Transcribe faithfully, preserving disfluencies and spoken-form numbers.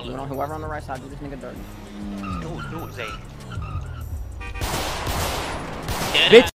You know, whoever on the right side, do this nigga dirty. Do it, do it, Zay. Bitch.